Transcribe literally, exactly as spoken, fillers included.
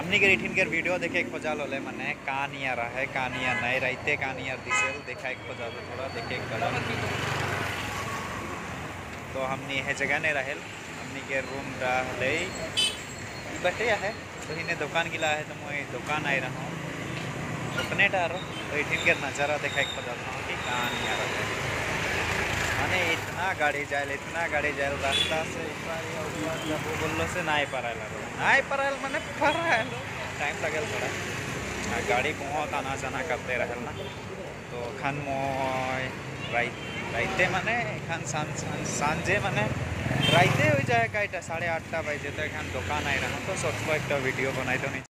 हमनी के रिठिन के वीडियो देखे खोजाल होले मने कहानिया रहे कहानिया नहीं रहते कहानिया दिसेल देखा एक खोजाल थोड़ा देखे एक खोजाल तो हमनी है जगह नहीं रहेल हमनी के रूम रहे बटे है तो इन्हें दुकान गिला है तो मैं दुकान आई रहा हूँ उतने डार तो इठिन के नज़ारा देखा एक खोजाल हूँ कि कहानिया रहे माने इतना गाड़ी जाए इतना गाड़ी जाए रास्ता से जब वो बोलो से ना पाराल ना पाराल मैंने पाराल टाइम लगे थोड़ा हाँ, गाड़ी बहुत आना जाना करते रहल ना तो खान राइते माने खान सांजे माने राइते हो जाए कईटा साढ़े आठटा बजे तो एखान दुकान आई रहा तो सोचलो एक वीडियो बनाई तो नहीं।